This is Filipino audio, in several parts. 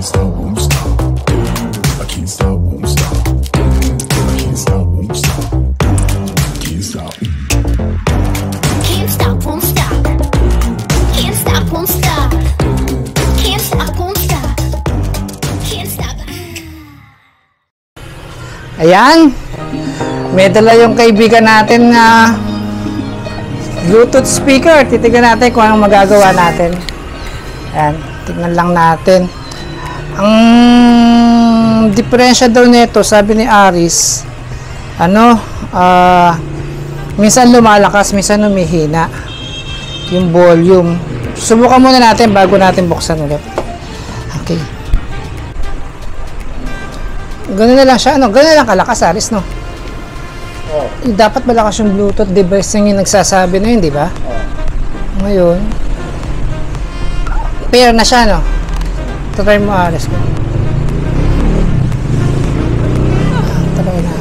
stop, won't stop. I can't stop, won't stop. I can't stop, won't stop. Can't stop. Can't stop, won't stop. Can't stop, won't stop. Can't stop, won't stop. Can't stop. Ayan. May dala yung kaibigan natin na Bluetooth speaker. Titignan natin kung anong magagawa natin. Ayan. Tignan lang natin. Ang diferensya daw nito, sabi ni Aris, minsan lumalakas, minsan humihina yung volume. Subukan muna natin bago natin buksan ulit. Okay. Ganun na lang siya, ganun na lang kalakas, Aris, no? Oh. Dapat malakas yung Bluetooth device yung nagsasabi na yun, di ba? Oh. Ngayon, pair na siya, no? Try mo, Aris. Try natin.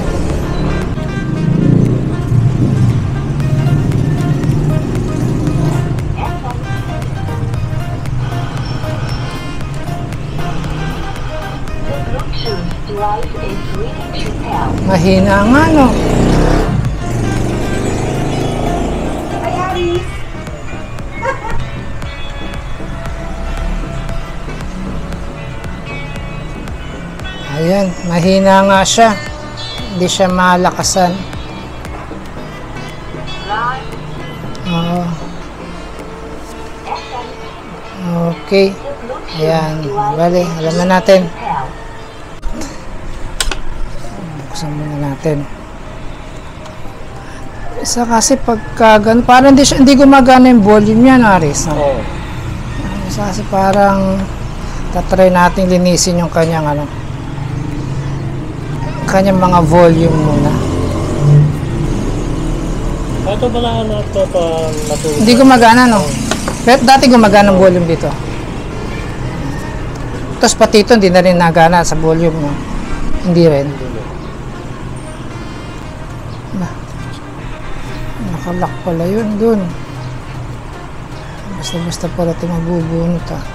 Mahina nga, no? Ayan, mahina nga siya. Hindi siya malakasan. Oo. Okay. Ayan, bali, alam na natin. Buksan muna natin. Isa kasi pagka ganun, parang hindi gumagana yung volume niya, Aris. No? Isa kasi parang tatry natin linisin yung kanyang kanyang mga volume muna. Ito pala natulog. Hindi gumagana, no? Pero dati gumagana ang volume dito. Tapos pati ito hindi na rin nagana sa volume, no? Hindi rin. Nakalak pala yun dun. Basta pala ito mabubunot, ah.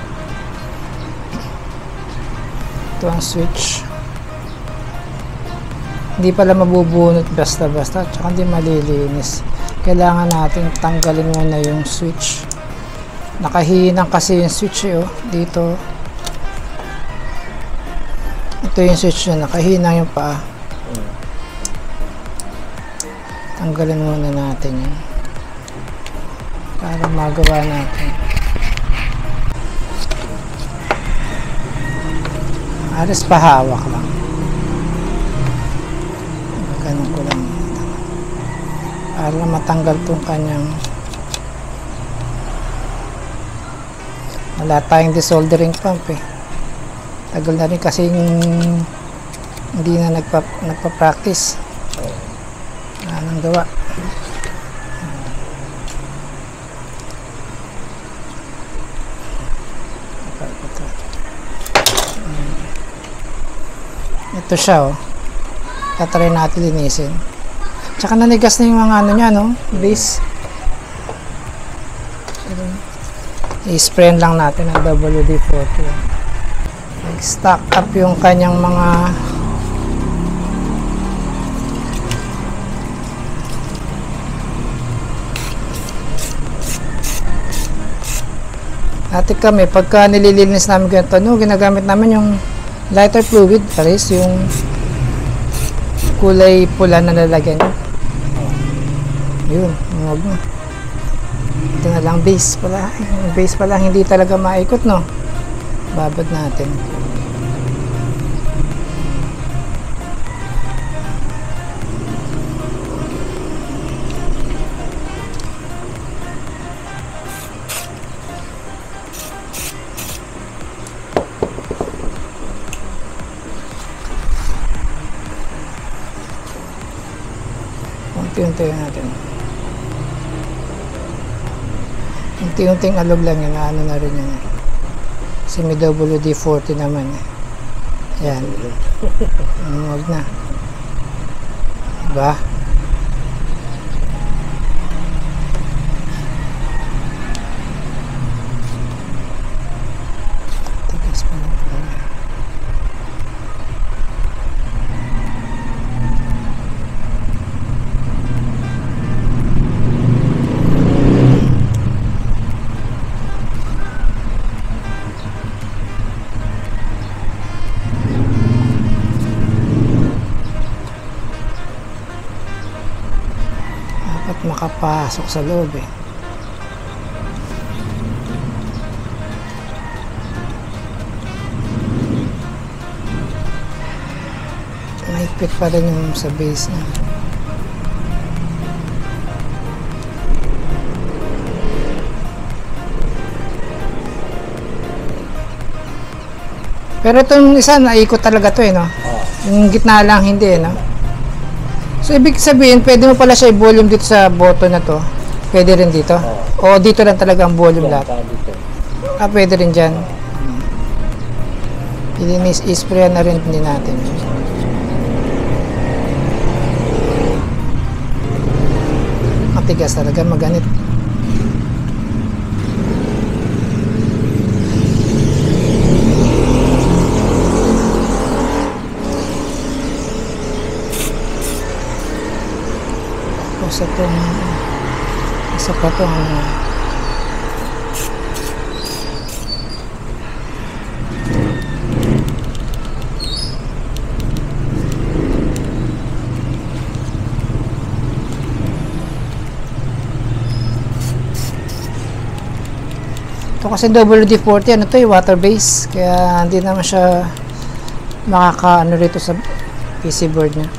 Ito ang switch. Hindi pala mabubunot basta-basta, tsaka hindi malilinis. Kailangan natin tanggalin muna yung switch. Nakahinang kasi yung switch, oh, dito. Ito yung switch na nakahinang yung paa. Tanggalin muna natin yun para magawa natin. Aras pahawak lang. Ganun ko lang para matanggal tong kanyang, wala tayong desoldering pump, eh. Tagal na rin kasi hindi na nagpa-practice. Wala nang gawa. Ito siya, oh. Tatry natin linisin. Tsaka nanigas na yung mga niya, no? Base. I-spray lang natin ang WD-40. Nag-stack up yung kanyang mga dati kami, pagka nililinis namin ganito, no, ginagamit namin yung lighter fluid, pares yung kulay pula na lalagyan yun, huwag mo. Ito na lang base pala. Yung base pala hindi talaga maikot, no? Babad natin. Unti-unti natin. Unti-unting alog lang yun. Ano na rin yun. Kasi may WD-40 naman. Yan. Huwag na. Diba? Tigas pa na pala. makapasok sa loob eh. Mahigpit pa rin yung sa base niya. Pero itong isa, naikot talaga to eh, no? Yung gitna lang, hindi eh, no? So, ibig sabihin, pwede mo pala siya i-volume dito sa button na to. Pwede rin dito? O dito lang talaga ang volume lahat? Ah, pwede rin dyan. I-spray na rin din natin. Matigas talaga, maganit. Tapos itong isa pa itong ito kasi WD-40, ano to, water base, kaya hindi naman siya makaka-ano rito sa PC board niya.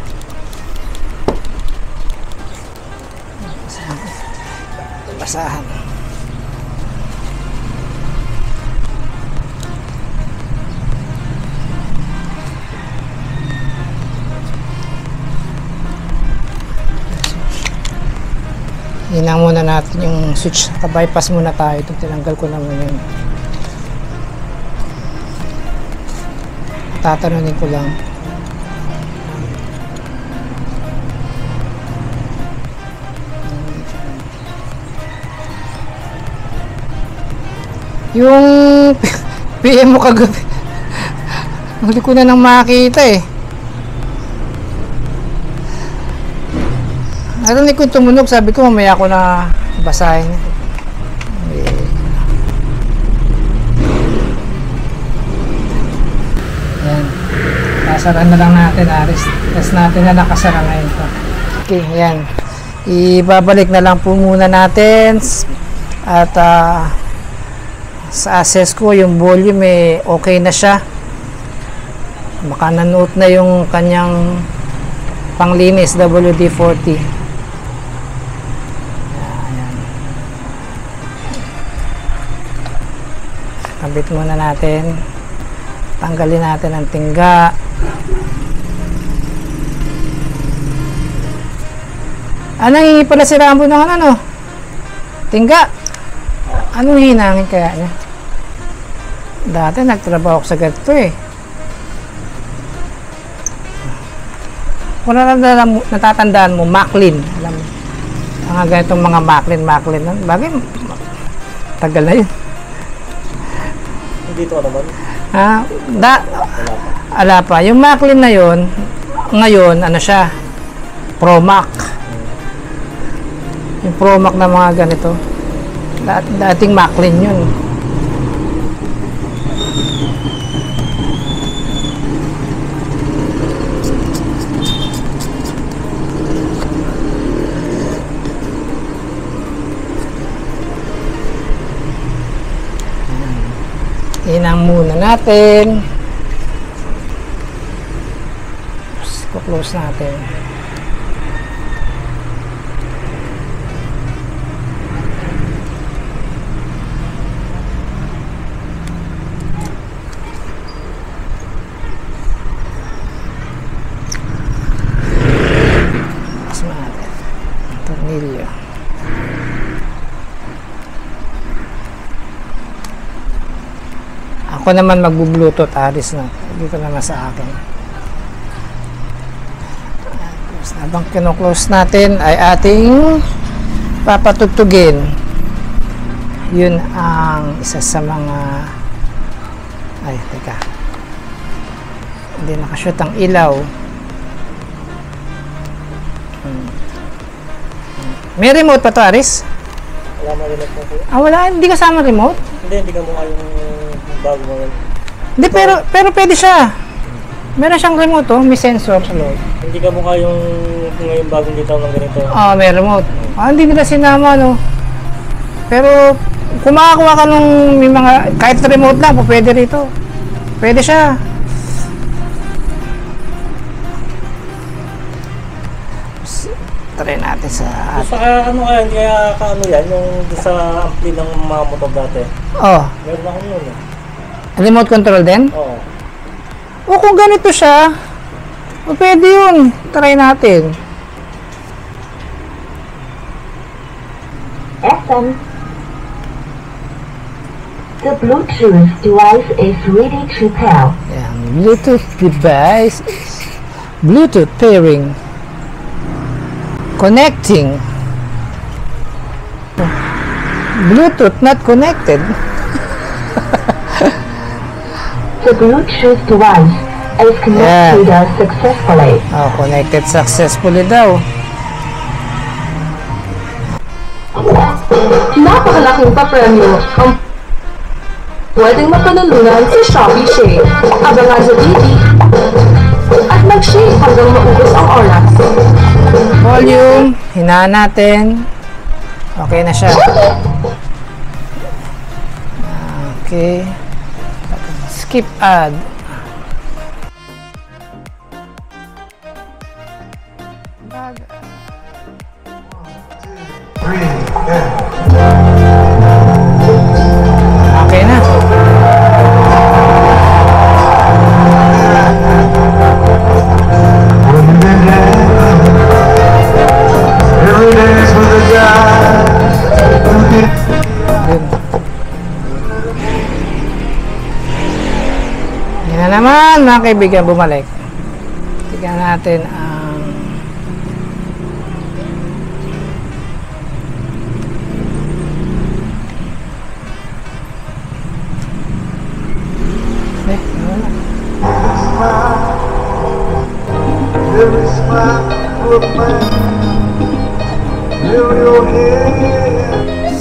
Basahan. Hinang muna natin yung switch. Bypass muna tayo. Ito, tinanggal ko naman yun. Tatanunin ko lang. Yung PM mo kagabi. Huli ko na nang makita eh. Narinig ko yung tumunog, sabi ko mamaya ako na basahin. Ayan. Kasara na lang natin, Aris. Test natin na nakasara ngayon pa. Okay, ayan. Ibabalik na lang po muna natin. At sa access ko, yung volume okay na siya. Makananood na yung kanyang panglinis, WD-40. Kabit muna natin. Tanggalin natin ang tingga. Nangingi pala si Rambo ng ano? Tingga. Anong hinangin kaya niya? Dati nagtrabaho ako sa ganito eh. Kung natatandaan mo, Maclean. Alam mo, mga ganitong mga Maclean. Bagay, tagal na yun. Dito naman? Ala pa. Yung Maclean na yun, ngayon, ano siya? Promac. Yung Promac na mga ganito. Dating Maclean yun. Hinang muna natin. Close natin. Close natin. Tornilyo. Ako naman magbu-bluetooth, Aris na. Dito naman sa akin. Habang kino-close natin ay ating papatugtugin. Yun ang isa sa mga teka. Hindi nakashoot ang ilaw. May remote pa to, Aris? Wala mo remote po. Wala. Hindi kasama remote? Hindi ka mukha yung bago mo. Hindi, pero pwede siya. Meron siyang remote, may sensor sa loob. Hindi ka mukha yung ngayon bagong bitaw ng ganito. May remote. Hindi nila sinama, no? Pero, kung makakuha ka nung may mga, kahit remote lang, pwede rito. Pwede siya. Try natin sa... Sa ano kaya, hindi kaya kaano yan, yung sa ampli ng mga motor dati. Meron akong nun eh. Remote control din? Oo. Kung ganito siya, pwede yun. Try natin. FM. The Bluetooth device is ready to pair. Yan, Bluetooth device. Bluetooth pairing. Connecting. Bluetooth not connected. The Bluetooth device is connected successfully. Connected successfully daw. Napakalaking papremyo ang pwedeng mapanalunan sa Shopee Shake. Abangan sa TV at mag-shake hanggang maubos ang oras. Volume, hinaan natin. Okay na siya. Okay. Skip ad. Okay na. Yan na naman mga kaibigan, bumalik. Tignan natin ang Every smile of mine, your head.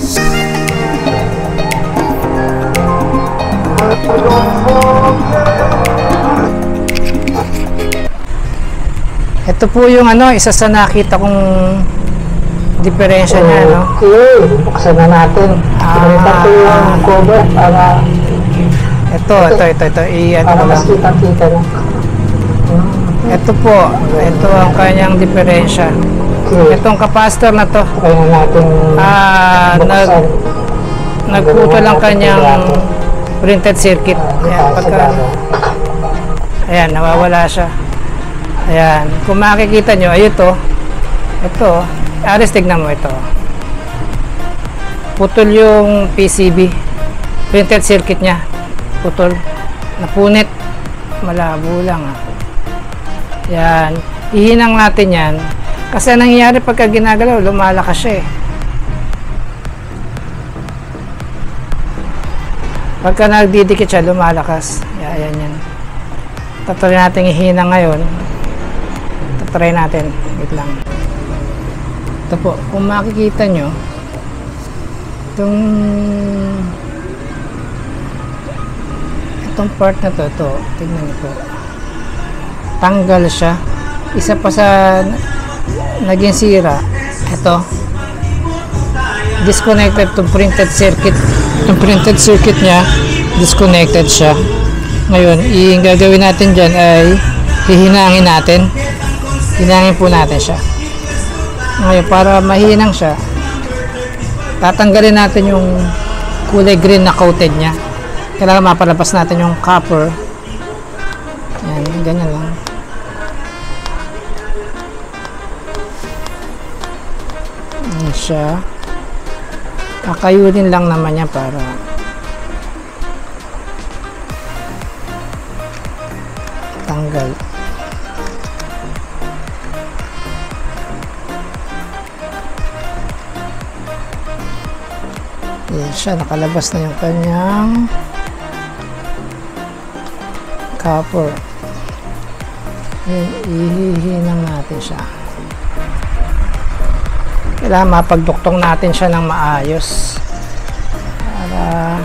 ito po yung isa sa nakita kong diferensya niya, no? Okay, buksan na natin. Ito po yung cover para Ito. I-ano para ko mas lang. kita-kita na. Ito po. Ito ang kanyang diferensya. Okay, Itong capacitor na to. try na natin buksan. Nagputol ang kanyang printed circuit. Ayan, ayan, nawawala siya. Ayan, kung makikita nyo, ay ito, Aris, tignan mo ito. Putol yung PCB, printed circuit niya. Putol, napunit, malabo lang. Yan, ihinang natin yan. Kasi nangyayari pagka ginagalaw, lumalakas siya eh. Pagka nagdidikit siya, lumalakas. Ayan yan. Tatry natin ihinang ngayon. Tatry natin. Wait lang. Ito po, kung makikita nyo, itong part na to, tingnan nyo po. Tanggal siya. Isa pa sa naging sira. Ito. Disconnected to printed circuit. Yung printed circuit niya, disconnected siya. Ngayon, yung gagawin natin dyan ay hihinangin natin. Hinangin po natin siya. Ngayon, para mahinang siya, tatanggalin natin yung kulay green na coated niya. Kailangan mapalabas natin yung copper. Yan, ganyan lang. Yan siya. Kakayunin lang naman yan para tanggal. Yan siya, nakalabas na yung kanyang copper. Ihihinang natin siya. Kailangan mapagduktong natin siya ng maayos para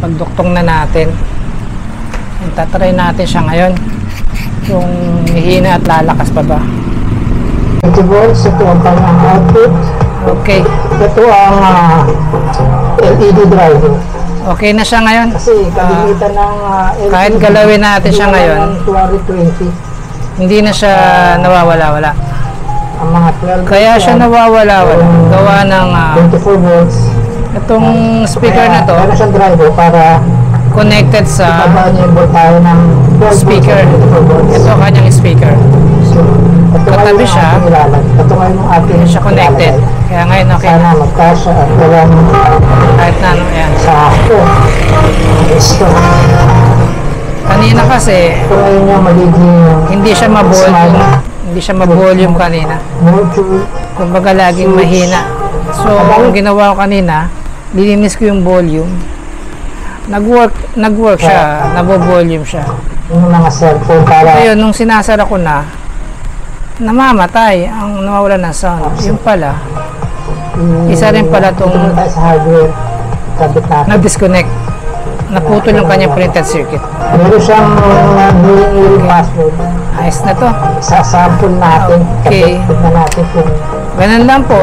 pagduktong na natin. Tatry natin siya ngayon. Kung hihina at lalakas pa ba. 20 volts, ito ang kanyang output. Okay. Ito ang LED driver. Okay na siya ngayon. Kasi kalimitan ng LED. Kahit galawin natin siya ngayon, 2020. hindi na siya nawawala-wala. Ang mga 12 Kaya siya nawawala-wala. Gawa ng 24 volts. itong speaker na to, Kaya siyang driver para connected sa ibaba niya yung voltahe ng 12 speaker. volts, 24 volts. Ito kanyang speaker. So, ito Katabi ngayon siya. ang ating ilalagay. Ito ngayon ang ating Siya connected. ilalagay. Kaya ngayon okay na. Sana magkasya at gawin Kahit na ano yan. sakto. Gusto. Kanina kasi, Ito ngayon yung magiging hindi siya ma-volume. Hindi siya ma-volume kanina. module. Kumbaga laging mahina. So, ang ginawa ko kanina, lilinis ko yung volume. Nag-work siya. Nabo-volume siya. Yung mga cellphone para Ayun, nung sinasara ko na, namamatay ang nawawala ng sound. Yung pala, isa rin pala tong tayo sa hardware. Kabit natin. nag-disconnect. Naputol yung kanyang printed circuit. Meron siyang new password. Ayos na to. Sasample natin. Okay. Kabit na natin kung Ganun lang po.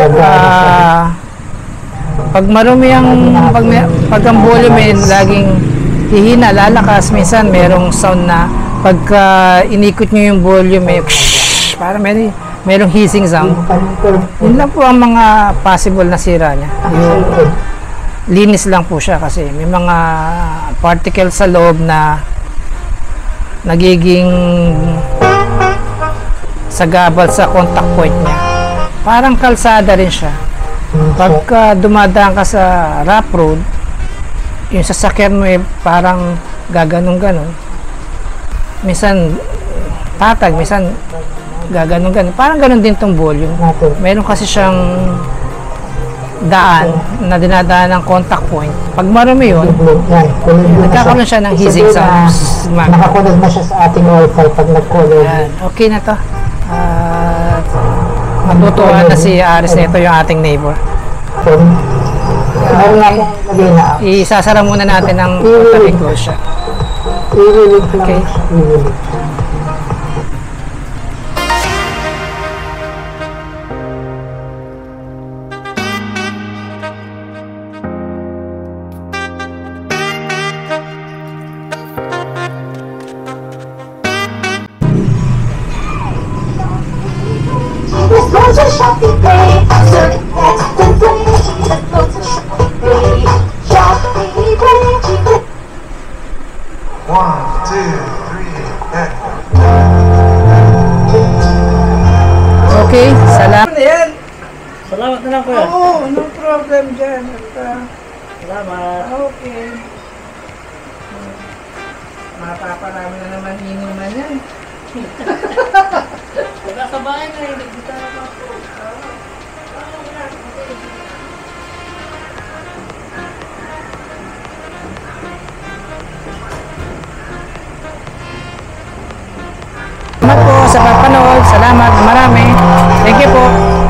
Pag marumi ang pag ang volume ay laging hihina, lalakas, minsan merong sound na pagka inikot nyo yung volume may para merong hissing sound. Yun lang po ang mga possible na sira niya. Yung linis lang po siya kasi may mga particles sa loob na nagiging sagabal sa contact point niya. Parang kalsada rin siya. Pagka dumadaan ka sa rough road, yung sasakyan mo parang gaganong-ganon. Minsan tatag, minsan gaganong-ganon. Parang ganon din tong volume. Meron kasi siyang daan na dinadaan ng contact point. Pag marami yun, nagkakaroon siya ng hissing sounds. Nakakulag na siya sa ating Wi-Fi pag nag-color. Okay na to. Matutuwa na si Aris na ito yung ating neighbor. Meron na akong lagay na. Isasara muna natin ng totally close siya. I-relieve lang. Okay. I-relieve. Let's go to Shopee Pay. Search next and play. Let's go to Shopee Pay. Shopee Pay. 1, 2, 3, Okay, salamat. Salamat na lang kuya. Oo, no problem dyan. Salamat. Okay. Mapaparami na naman inuman yan. Sa bahay na yun, nagbitara pa po. Salamat po sa pagpanood. Salamat na marami. Thank you po.